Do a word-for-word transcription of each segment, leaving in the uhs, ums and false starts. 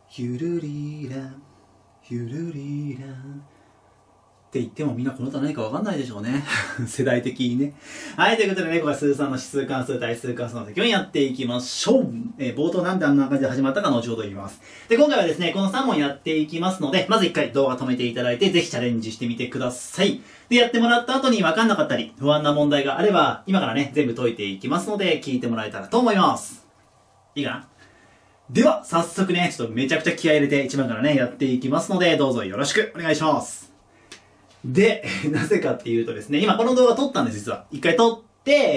ゆるりーらん、ゆるりーらんって言ってもみんなこの歌何かわかんないでしょうね。世代的にね。はい、ということでね、ここは数三の指数関数対数関数の積分やっていきましょう。えー、冒頭なんであんな感じで始まったか後ほど言います。で、今回はですね、このさん問やっていきますので、まず一回動画止めていただいて、ぜひチャレンジしてみてください。で、やってもらった後にわかんなかったり、不安な問題があれば、今からね、全部解いていきますので、聞いてもらえたらと思います。いいかな？では、早速ね、ちょっとめちゃくちゃ気合い入れていちばんからね、やっていきますので、どうぞよろしくお願いします。で、なぜかっていうとですね、今この動画撮ったんです、実は。一回撮って、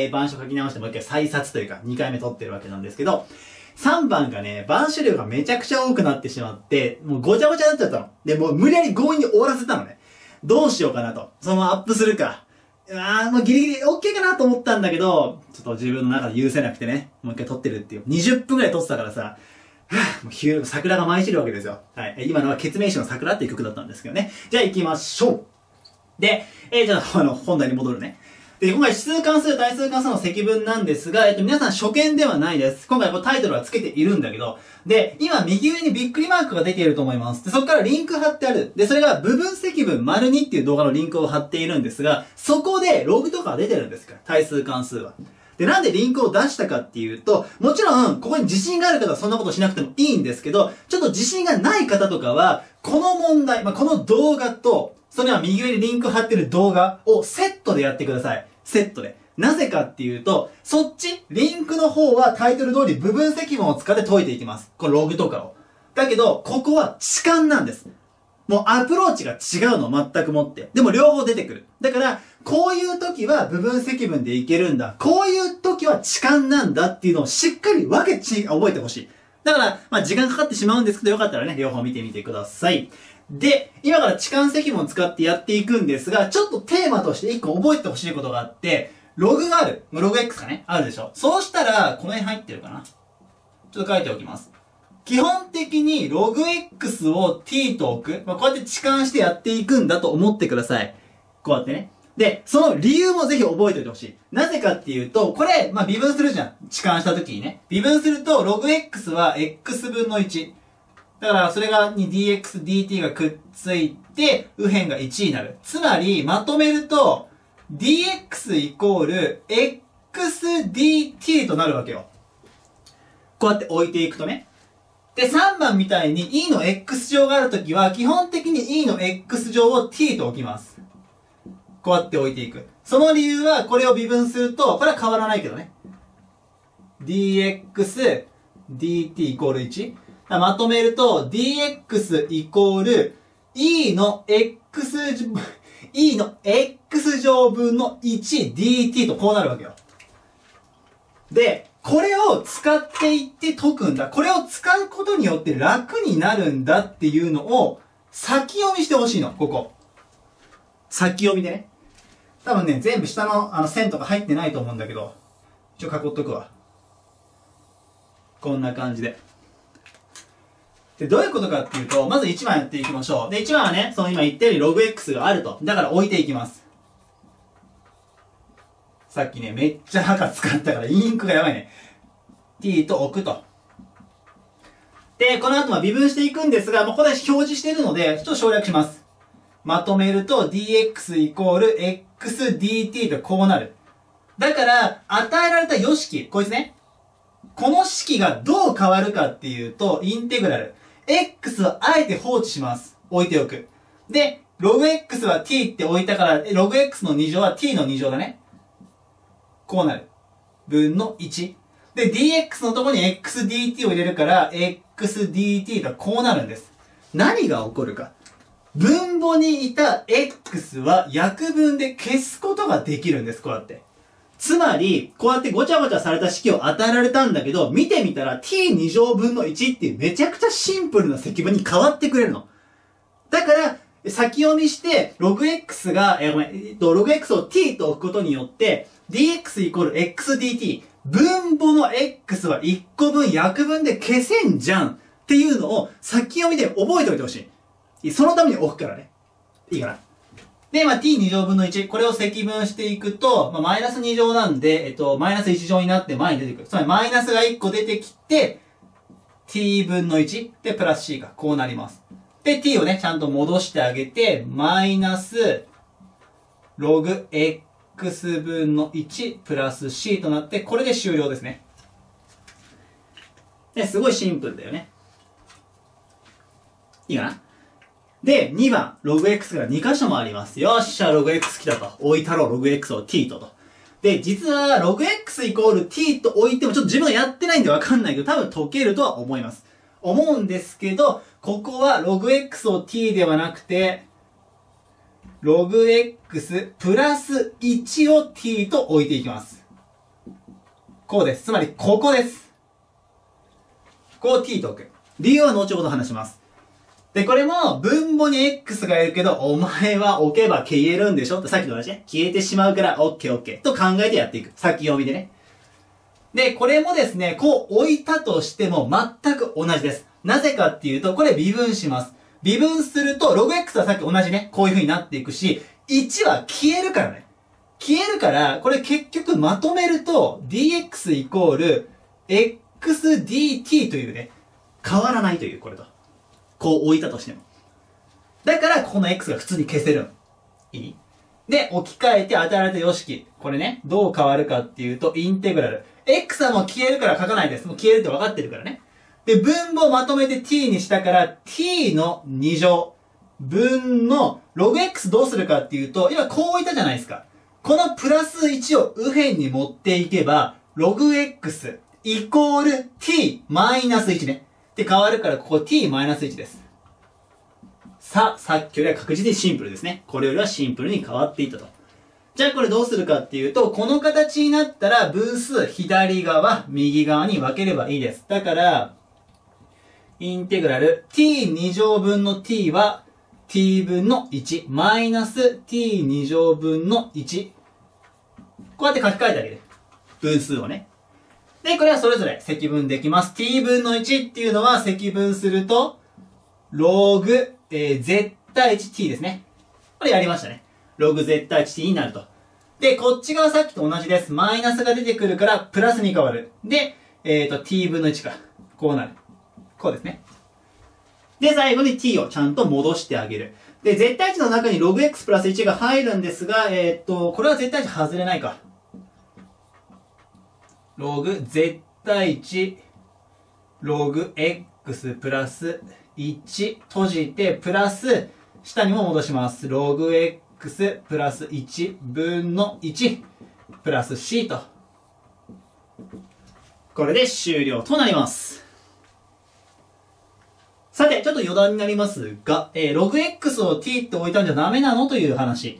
板書書き直してもう一回再撮というか、二回目撮ってるわけなんですけど、さんばんがね、板書量がめちゃくちゃ多くなってしまって、もうごちゃごちゃになっちゃったの。で、もう無理やり強引に終わらせたのね。どうしようかなと。そのままアップするか。あー、もうギリギリ OK かなと思ったんだけど、ちょっと自分の中で許せなくてね、もう一回撮ってるっていう。にじゅっぷんくらい撮ってたからさ、はぁ、もうヒュー、桜が舞い散るわけですよ。はい。今のはケツメイシの桜っていう曲だったんですけどね。じゃあ行きましょう。で、えー、じゃあ、あの、本題に戻るね。で、今回指数関数、対数関数の積分なんですが、えっと、皆さん初見ではないです。今回こうタイトルはつけているんだけど、で、今右上にびっくりマークが出ていると思います。で、そこからリンク貼ってある。で、それが部分積分丸にっていう動画のリンクを貼っているんですが、そこでログとか出てるんですから、対数関数は。で、なんでリンクを出したかっていうと、もちろん、ここに自信がある方はそんなことしなくてもいいんですけど、ちょっと自信がない方とかは、この問題、まあ、この動画と、それは右上にリンク貼ってる動画をセットでやってください。セットで。なぜかっていうと、そっち、リンクの方はタイトル通り部分積分を使って解いていきます。このログとかを。だけど、ここは置換なんです。もうアプローチが違うの、全くもって。でも両方出てくる。だから、こういう時は部分積分でいけるんだ。こういう時は置換なんだっていうのをしっかり分けち、覚えてほしい。だから、まあ時間かかってしまうんですけど、よかったらね、両方見てみてください。で、今から置換積分を使ってやっていくんですが、ちょっとテーマとして一個覚えてほしいことがあって、ログがある。ログ X かねあるでしょ。そうしたら、この辺入ってるかなちょっと書いておきます。基本的にログ X を t と置く。まあ、こうやって置換してやっていくんだと思ってください。こうやってね。で、その理由もぜひ覚えておいてほしい。なぜかっていうと、これ、まあ、微分するじゃん。置換した時にね。微分すると、ログ X は x 分のいち。だから、それが、に dx、dt がくっついて、右辺がいちになる。つまり、まとめると、dx イコール xdt となるわけよ。こうやって置いていくとね。で、さんばんみたいに e の x 乗があるときは、基本的に e の x 乗を t と置きます。こうやって置いていく。その理由は、これを微分すると、これは変わらないけどね。dx、dt イコールいち。まとめると、dx イコール e の x、e の x 乗分の いちディーティー とこうなるわけよ。で、これを使っていって解くんだ。これを使うことによって楽になるんだっていうのを先読みしてほしいの、ここ。先読みでね。多分ね、全部下のあの線とか入ってないと思うんだけど、一応囲っとくわ。こんな感じで。で、どういうことかっていうと、まずいちばんやっていきましょう。で、いちばんはね、その今言ったようにログ X があると。だから置いていきます。さっきね、めっちゃ赤使ったからインクがやばいね。t と置くと。で、この後は微分していくんですが、もうここで表示しているので、ちょっと省略します。まとめると dx イコール xdt とこうなる。だから、与えられた様式、こいつね。この式がどう変わるかっていうと、インテグラル。x はあえて放置します。置いておく。で、ログ x は t って置いたから、ログ x のに乗は t のに乗だね。こうなる。分のいち。で、dx のところに xdt を入れるから、xdt とこうなるんです。何が起こるか。分母にいた x は約分で消すことができるんです。こうやって。つまり、こうやってごちゃごちゃされた式を与えられたんだけど、見てみたら t に乗分のいちっていうめちゃくちゃシンプルな積分に変わってくれるの。だから、先読みして、ログ x が、え、ごめん、えっと、ログ x を t と置くことによって、dx イコール xdt。分母の x はいっこぶん約分で消せんじゃんっていうのを先読みで覚えておいてほしい。そのために置くからね。いいかな。で、まあ、t に乗分のいち。これを積分していくと、まあ、マイナスに乗なんで、えっと、マイナスいち乗になって前に出てくる。つまり、マイナスがいっこ出てきて、 t 分のいちでプラス c がこうなります。で、t をね、ちゃんと戻してあげて、マイナス、ログ x 分のいちプラス c となって、これで終了ですね。で、すごいシンプルだよね。いいかな？で、にばん、ログ x がに箇所もあります。よっしゃ、ログ x 来たと。置いたろう、ログ x を t とと。で、実は、ログ x イコール t と置いても、ちょっと自分がやってないんでわかんないけど、多分解けるとは思います。思うんですけど、ここはログ x を t ではなくて、ログ x プラスいちを t と置いていきます。こうです。つまり、ここです。こう t と置く。理由は後ほど話します。で、これも分母に x がいるけど、お前は置けば消えるんでしょってさっきと同じね。消えてしまうから、オッケーオッケーと考えてやっていく。先読みでね。で、これもですね、こう置いたとしても全く同じです。なぜかっていうと、これ微分します。微分すると、ログ x はさっき同じね、こういう風になっていくし、いちは消えるからね。消えるから、これ結局まとめると、dx イコール xdt というね、変わらないという、これと。こう置いたとしても。だから、ここの x が普通に消せる。いい？で、置き換えて与えられた様式。これね、どう変わるかっていうと、インテグラル。x はもう消えるから書かないです。もう消えるって分かってるからね。で、分母をまとめて t にしたから、t のに乗分のログ x どうするかっていうと、今こう置いたじゃないですか。このプラスいちを右辺に持っていけば、ログ x イコール t マイナスいちね。で変わるからここ t マイナスいちです。さあ、さっきよりは確実にシンプルですね。これよりはシンプルに変わっていったと。じゃあこれどうするかっていうと、この形になったら分数左側、右側に分ければいいです。だから、インテグラル t に乗分の t は t 分のいち、マイナス t に乗分のいち。こうやって書き換えてあげる。分数をね。で、これはそれぞれ積分できます。t 分のいちっていうのは積分すると、ログ、えー、z 対 いちt ですね。これやりましたね。ログ z 対 いちt になると。で、こっち側さっきと同じです。マイナスが出てくるから、プラスに変わる。で、えっと、t 分のいちか。こうなる。こうですね。で、最後に t をちゃんと戻してあげる。で、z 対いちの中にログ x プラスいちが入るんですが、えっと、これは z 対いち外れないか。ログ z 対いち、ログ x プラスいち、閉じて、プラス、下にも戻します。ログ x プラスいち分のいち、プラス c と。これで終了となります。さて、ちょっと余談になりますが、えー、ログ x を t って置いたんじゃダメなのという話。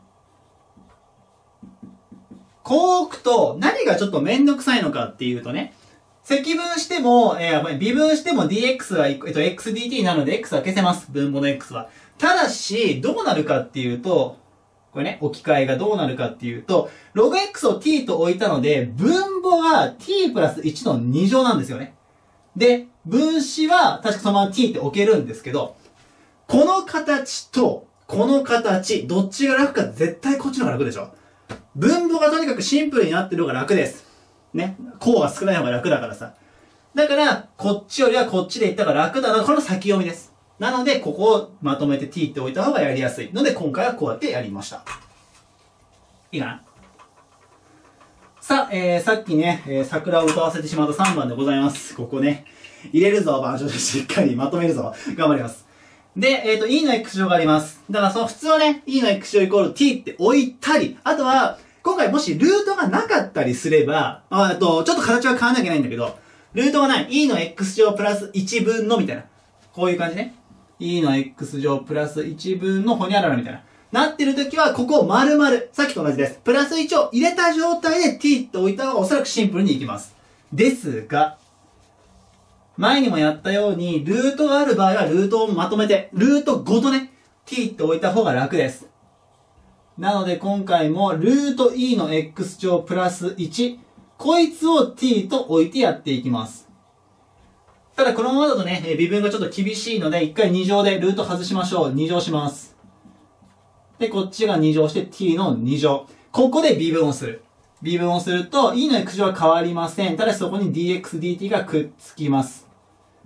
こう置くと、何がちょっとめんどくさいのかっていうとね、積分しても、えー、微分しても dx は、えっと、xdt なので x は消せます。分母の x は。ただし、どうなるかっていうと、これね、置き換えがどうなるかっていうと、ログ x を t と置いたので、分母は t プラスいちのに乗なんですよね。で、分子は確かそのまま t って置けるんですけど、この形と、この形、どっちが楽か絶対こっちの方が楽でしょ。分母がとにかくシンプルになってる方が楽です。ね。項が少ない方が楽だからさ。だから、こっちよりはこっちでいった方が楽だな。この先読みです。なので、ここをまとめて t って置いた方がやりやすいので、今回はこうやってやりました。いいかな？さあ、えー、さっきね、えー、桜を歌わせてしまったさんばんでございます。ここね。入れるぞ、板書でしっかりまとめるぞ。頑張ります。で、えっと、e の x 乗があります。だからその普通はね、e の x 乗イコール t って置いたり、あとは、今回もしルートがなかったりすれば、あと、ちょっと形は変わらなきゃいけないんだけど、ルートがない。e の x 乗プラスいち分のみたいな。こういう感じね。e の x 乗プラスいち分のホニャララみたいな。なってるときは、ここを丸々、さっきと同じです。プラスいちを入れた状態で t って置いた方がおそらくシンプルにいきます。ですが、前にもやったように、ルートがある場合はルートをまとめて、ルートごとね、t って置いた方が楽です。なので今回も、ルート e の x 乗プラスいち、こいつを t と置いてやっていきます。ただこのままだとね、微分がちょっと厳しいので、一回に乗でルート外しましょう。に乗します。で、こっちがに乗して t のに乗。ここで微分をする。微分をすると、e の x 乗は変わりません。ただしそこに dx dt がくっつきます。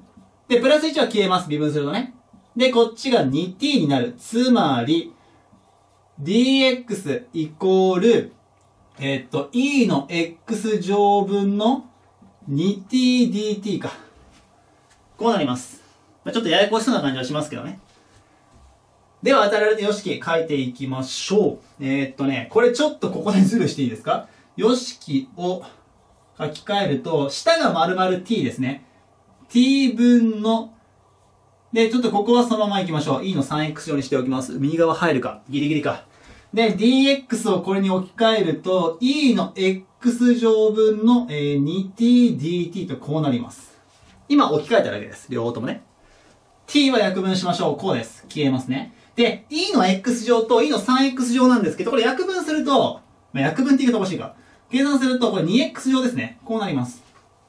で、プラスいちは消えます。微分するとね。で、こっちが にティー になる。つまり、ディーエックス イコール、えっと、e の x 乗分の にティーディーティー か。こうなります。まあ、ちょっとややこしそうな感じはしますけどね。では、与えられた様式書いていきましょう。えー、っとね、これちょっとここでズルしていいですか？様式を書き換えると、下が丸々 t ですね。t 分の、で、ちょっとここはそのまま行きましょう。e の スリーエックス 乗にしておきます。右側入るか。ギリギリか。で、ディーエックス をこれに置き換えると、e の x 乗分の にティーディーティー とこうなります。今置き換えただけです。両方ともね。t は約分しましょう。こうです。消えますね。で、e の x 乗と e の スリーエックス 乗なんですけど、これ約分すると、まあ、約分って言い方おかしいか。計算すると、これ にエックス 乗ですね。こうなります。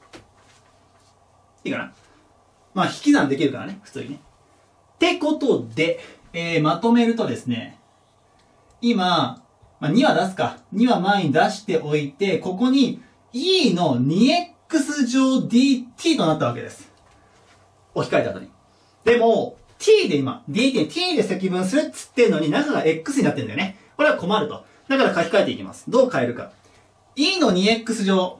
いいかな？まあ、引き算できるからね。普通にね。ってことで、えー、まとめるとですね、今、まあ、には出すか。には前に出しておいて、ここに e の にエックス 乗 ディーティー となったわけです。置き換えた後に。でも、t で今、ディーティー、t で積分するっつってんのに中が x になってんだよね。これは困ると。だから書き換えていきます。どう変えるか。e の にエックス 乗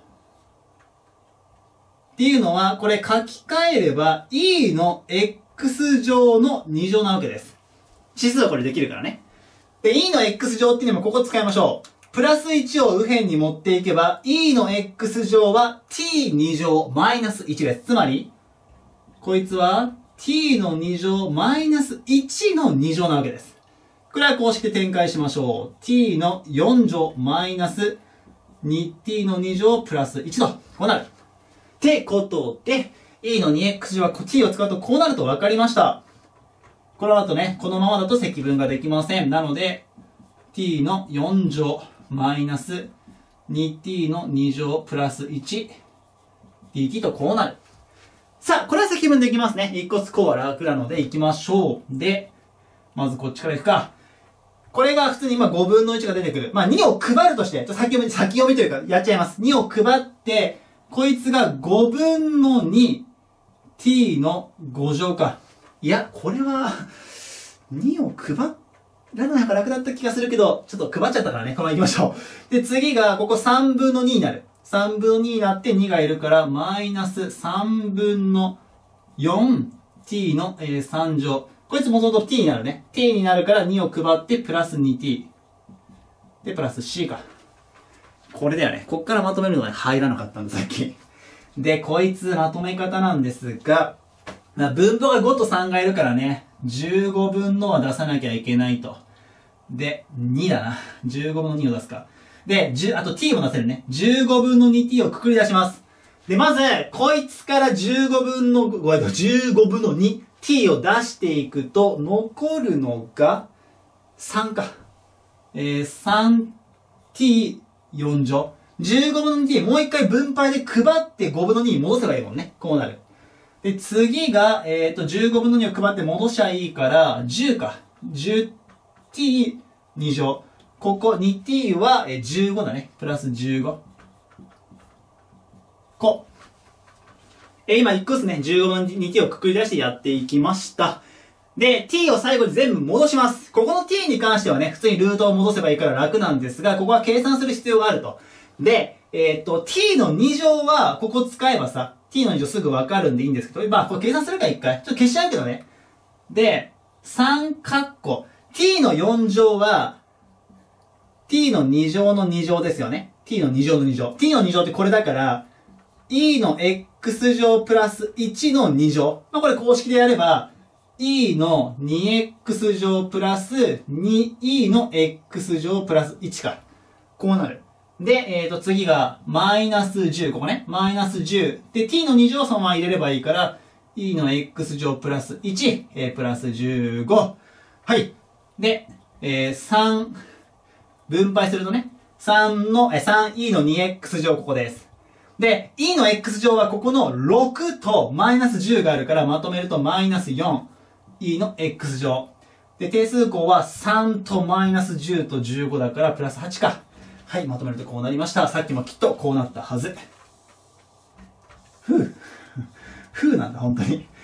っていうのは、これ書き換えれば e の x 乗のに乗なわけです。指数はこれできるからね。で、e の x 乗っていうのもここ使いましょう。プラスいちを右辺に持っていけば、e の x 乗は ティーに 乗マイナスいちです。つまり、こいつは t のに乗マイナスいちのに乗なわけです。これは公式で展開しましょう。t のよん乗マイナス にティー のに乗プラスいちと、こうなる。ってことで、e の にエックス 乗は t を使うとこうなると分かりました。この後ね、このままだと積分ができません。なので、t のよん乗マイナス にティー のに乗プラスいち ディーティー とこうなる。さあ、これは積分できますね。一個つこうは楽なので行きましょう。で、まずこっちから行くか。これが普通に今ごぶんのいちが出てくる。まあにを配るとして、ちょっと先読み、先読みというかやっちゃいます。にを配って、こいつがごぶんのに t のご乗か。いや、これは、にを配らない方が楽だった気がするけど、ちょっと配っちゃったからね、このまま行きましょう。で、次が、ここさんぶんのにになる。さんぶんのにになってにがいるから、マイナスさんぶんのよんティー の、えー、さん乗。こいつもともと t になるね。t になるからにを配ってプラス にティー。で、プラス c か。これだよね。こっからまとめるのが入らなかったんだ、さっき。で、こいつまとめ方なんですが、まあ、分母がごとさんがいるからね、じゅうごぶんのは出さなきゃいけないと。で、にだな。じゅうごぶんのにを出すか。で、じゅう、あと t も出せるね。じゅうごぶんの にティー をくくり出します。で、まず、こいつからじゅうごぶんの、ごめん、じゅうごぶんの にティー を出していくと、残るのがさんか。えー、さんティーよん 乗。じゅうごぶんの にティー、もう一回分配で配ってごぶんのにに戻せばいいもんね。こうなる。で、次が、えっと、じゅうごぶんのにを配って戻しゃいいから、じゅうか。じゅうティーに 乗。ここ にティー はじゅうごだね。プラスじゅうご。こう。え、今いっこですね。じゅうごぶんの にティー をくくり出してやっていきました。で、t を最後に全部戻します。ここの t に関してはね、普通にルートを戻せばいいから楽なんですが、ここは計算する必要があると。で、えっと、t のに乗は、ここ使えばさ、t のに乗すぐわかるんでいいんですけど、まあ、これ計算するか一回。ちょっと消しちゃうけどね。で、さんカッコ。t のよん乗は、t のに乗のに乗ですよね。t のに乗のに乗。t のに乗ってこれだから、e の x 乗プラスいちのに乗。まあ、これ公式でやれば、e の にエックス 乗プラス にイー の x 乗プラスいちか。こうなる。で、えっと、次が、マイナスじゅう。ここね。マイナスじゅう。で、t のに乗をそのまま入れればいいから、e の x 乗プラスいち、えー、プラスじゅうご。はい。で、えー、さん、分配するとね、さんの、え、さんイー の にエックス 乗ここです。で、e の x 乗はここのろくとマイナスじゅうがあるからまとめるとマイナスよん。e の x 乗。で、定数項はさんとマイナスじゅうとじゅうごだからプラスはちか。はい、まとめるとこうなりました。さっきもきっとこうなったはず。ふう。ふうなんだ、本当に。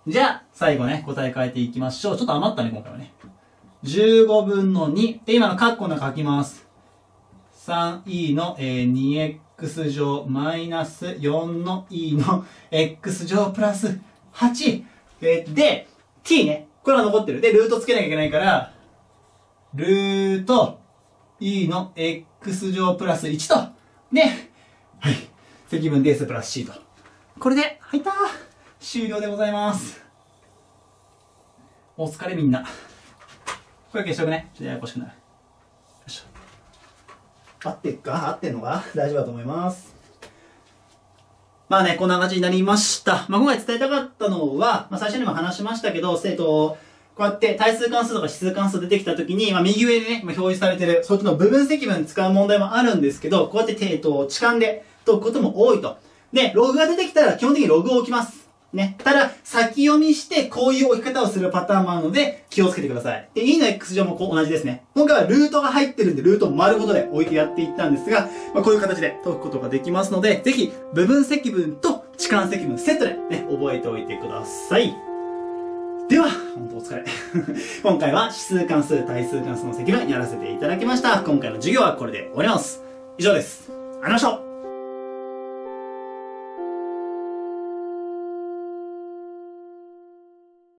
じゃあ、最後ね、答え変えていきましょう。ちょっと余ったね、今回はね。じゅうごぶんのに。で、今のカッコの中書きます。さんイー の、えー、にエックス 乗マイナスよんの e の x 乗プラスはち。えー、で、t ね。これは残ってる。で、ルートつけなきゃいけないから、ルート e の x 乗プラスいちと。で、はい。積分 ds プラス c と。これで、入ったー。終了でございます。お疲れみんな。これ消しとくね。ちょっとややこしくなる。よいしょ。合ってっか合ってんのか大丈夫だと思います。まあね、こんな感じになりました。まあ今回伝えたかったのは、まあ最初にも話しましたけど、えっと、こうやって対数関数とか指数関数出てきたときに、まあ右上にね、表示されてる、そっちの部分積分使う問題もあるんですけど、こうやって、えっと、置換で解くことも多いと。で、ログが出てきたら基本的にログを置きます。ね。ただ、先読みしてこういう置き方をするパターンもあるので、気をつけてください。で、e の x 乗もこう同じですね。今回はルートが入ってるんで、ルートを丸ごとで置いてやっていったんですが、まあ、こういう形で解くことができますので、ぜひ、部分積分と置換積分セットでね、覚えておいてください。では、本当お疲れ。今回は指数関数、対数関数の積分やらせていただきました。今回の授業はこれで終わります。以上です。ありがとうございました。